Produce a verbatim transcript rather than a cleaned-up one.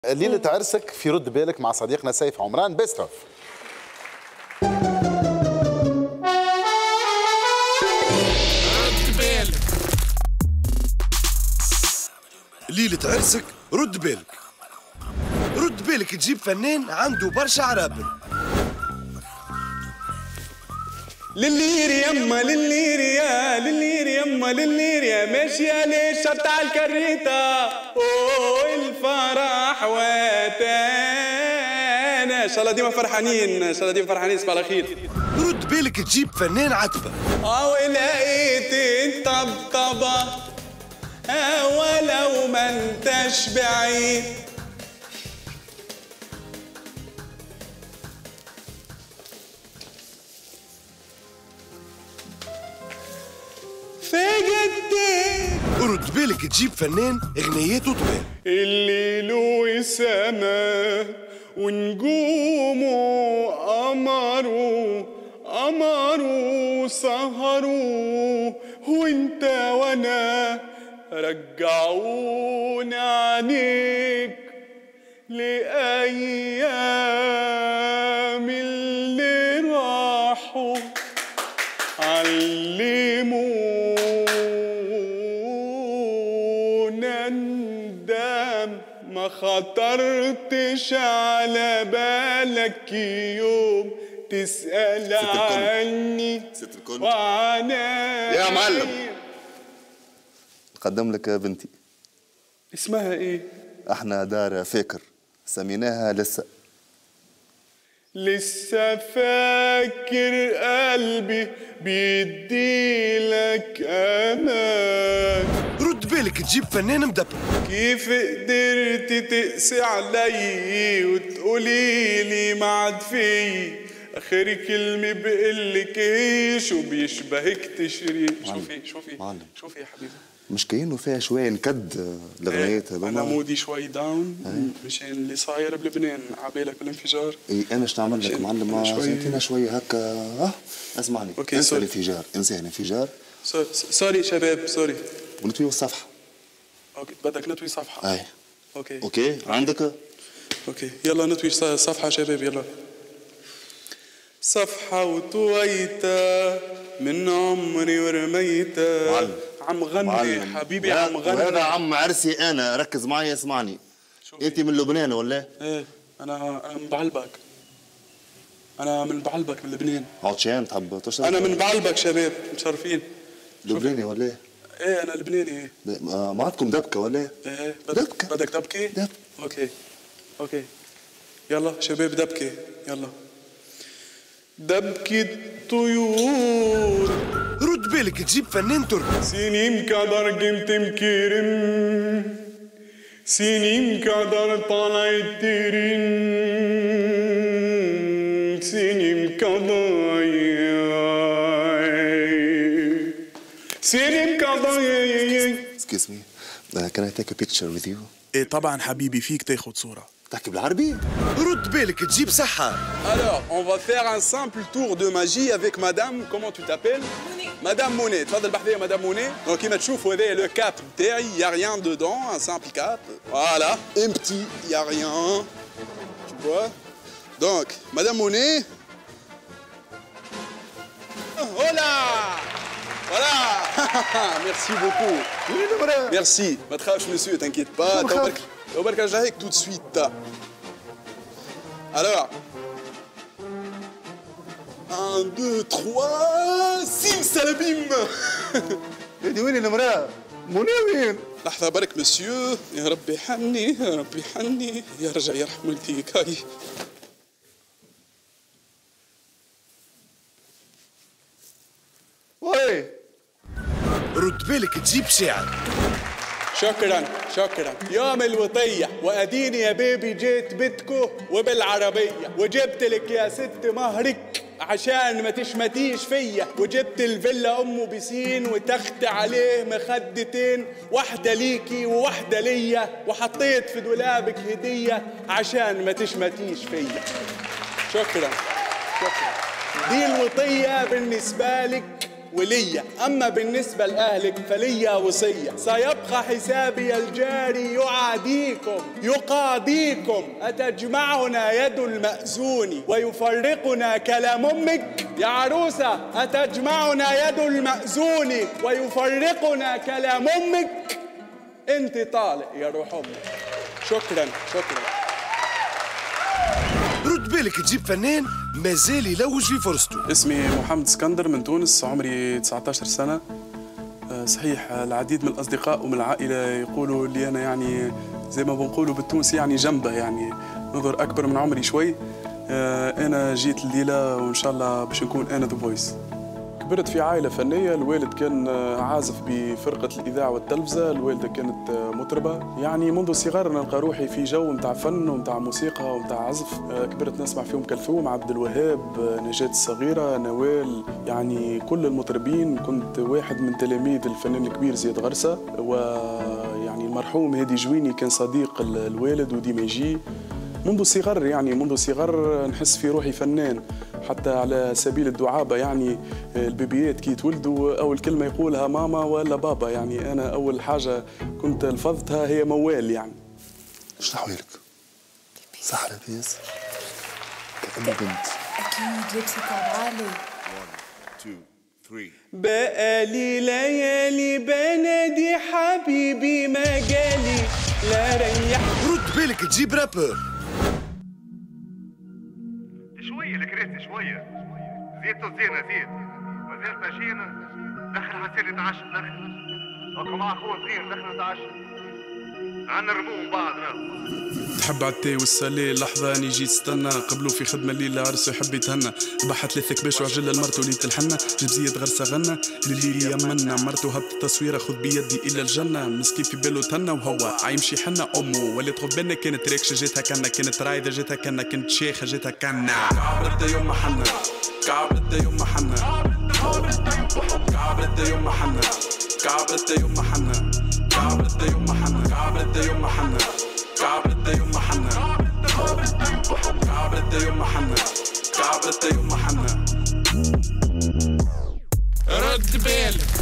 ليلة عرسك في رد بالك مع صديقنا سيف عمران بيستروف. رد بالك. ليلة عرسك رد بالك. رد بالك تجيب فنان عنده برشا عرابل. للير يما للير يا للير يما للير يا ماشية ليش بتاع الكريتة اوه الفرح واتانا ان شاء الله ديما فرحانين ان شاء الله ديما فرحانين صباح الخير. رد بالك تجيب فنان عتبة او لقيت الطبطبة ولو ما انتش بعيد فجدت. رد بالك تجيب فنان اغنياته طوال. الليل والسما ونجومه قمروا قمروا سهروا وانت وانا رجعوني عنيك لأيام اللي راحوا علمونا ندم ما خطرتش على بالك يوم تسأل عني وعناي. يا معلم نقدم لك بنتي. اسمها ايه؟ احنا دار فاكر سميناها لسه. لسه فاكر قلبي بيديلك امان. رد بالك تجيب فنان مدبر. كيف قدرت تقسي علي وتقولي لي ما عاد في اخر كلمه بقلك ايه شو بيشبهك تشري. شوفي شوفي معلم. شوفي يا حبيبي مش كأنه فيها شوية نكد الاغنيات هذوما. انا مودي شوي داون مشان اللي صاير بلبنان عبالك بالانفجار. اي انا شو نعمل لك معلم؟ ما عطينا شوية هكا. اه اسمعني أوكي انسى سوري. الانفجار انسى الانفجار. سوري شباب سوري. ونطوي الصفحة. اوكي بدك نطوي صفحة. اي اوكي اوكي عندك. اوكي يلا نطوي صفحة شباب يلا. صفحة وطويتها من عمري ورميتها. معلم عم غني معلم. حبيبي عم غني. وهذا عم عرسي انا ركز معي اسمعني. انت من لبنان ولا؟ ايه انا انا من بعلبك. انا من بعلبك من لبنان. عطشان تحب تشرب؟ انا من بعلبك شباب مشرفين. لبناني ولا؟ ايه انا لبناني. ايه ما عندكم دبكة ولا؟ ايه دبكة. بدك دبكة؟ دبكة. اوكي اوكي يلا شباب دبكة يلا. دبكة طيور. رد بالك تجيب فنان تركي. سنين كدر قمت مكرم سنين كدر طلعت ترن سنين كدر سنين كدر. Excuse me. Uh, can I take a picture with you? ايه طبعا حبيبي فيك تاخد صورة. تحكي بالعربي؟ رد بالك تجيب صحة. Alors, on va faire un simple tour de magie avec madame, comment tu t'appelles? Madame Monet. تفضل بحذايا مدام موني. Donc كيما تشوفوا هذايا لو كاب نتاعي، y a rien dedans, un simple cap. Voilà, un petit, y a rien. Tu vois? Donc, madame Monet. Oh là! Voilà! Merci beaucoup. Merci. ما تخافش monsieur, t'inquiète pas. تو برك تو برك رجع هيك tout de suite. Alors, un, deux, trois, sim salabim. هذه وين المرأة؟ منى وين؟ لحظة برك مسيو. يا ربي حني يا ربي حني يرجع يرحم والديك. هاي وي رد بالك تجيب شاعر. شكرا شكرا. يوم الوطية وأديني يا بيبي جيت بيتكو وبالعربية وجبت لك يا ست مهرك عشان ما تشمتيش فيا وجبت الفيلا أمه بسين وتخت عليه مخدتين واحدة ليكي وواحدة ليا وحطيت في دولابك هدية عشان ما تشمتيش فيا. شكرا شكرا. دي الوطية بالنسبة لك وليا. أما بالنسبة لأهلك فليا وصية، سيبقى حسابي الجاري يعاديكم يقاضيكم. أتجمعنا يد المأذون ويفرقنا كلام أمك؟ يا عروسة، أتجمعنا يد المأذون ويفرقنا كلام أمك؟ أنت طالق يا روح أمك. شكرا شكرا. رد بالك تجيب فنان مازال يلوج في فرصته. اسمي محمد اسكندر من تونس، عمري تسعة عشر سنة. صحيح العديد من الأصدقاء ومن العائلة يقولوا لي أنا يعني زي ما بنقولوا بالتونسي يعني جنبه، يعني نظر أكبر من عمري شوي. أنا جيت الليلة وإن شاء الله باش نكون أنا ذا فويس. كبرت في عائلة فنية، الوالد كان عازف بفرقة الإذاعة والتلفزة، الوالدة كانت مطربة. يعني منذ صغر نلقى روحي في جو متاع فن ومتاع موسيقى ومتاع عزف. كبرت نسمع فيهم كلثوم، عبد الوهاب، نجاة الصغيرة، نوال، يعني كل المطربين. كنت واحد من تلاميذ الفنان الكبير زياد غرسة، ويعني المرحوم هادي جويني كان صديق الوالد وديما يجي. منذ صغر يعني منذ صغر نحس في روحي فنان. حتى على سبيل الدعابة، يعني البيبيات كي يتولدوا أول كلمة يقولها ماما ولا بابا، يعني أنا أول حاجة كنت لفظتها هي موال. يعني شنو أحوالك؟ صح لاباس؟ كأني بنت. أكيد لبسك عالي. بقالي ليالي بنادي حبيبي ما جالي لا ريح. رد بالك تجيب رابر. شوية الكراسي شوية، زيت وزينة زيت، مازال ماشيين دخل حسين نتعشى دخل، هاكا مع أخوه صغير دخل نتعشى، عنا رموم بعض راه. تحب عالتاي والسالي لحظة أني جيت استنى، قبلو في خدمة الليلة عرسو يحب يتهنى، بحت ثلاثة كباش وعجل لمرتو ليلة الحنة، جيب زياد غرسة غنى لليل يمنا، مرتو هبط التصويرة خذ بيدي إلى الجنة، مسكين في بالو تهنى وهو عايمشي حنة أمه، ولات خذ بالنا كانت ريكشة جيتها كنا، كانت رايدة جيتها كنا، كنت شيخة جيتها كنا. كعبرت يوم ما حنا، كعبرت يوم ما حنا، كعبرت يوم ما حنا، كعبرت يوم ما حنا، كعبرت يوم ما حنا، كعبرت يوم ما حنا، كعبرت يوم ما حنا، كعبرت يوم ما حنا، كعبرت يوم ما حنا. رد بالك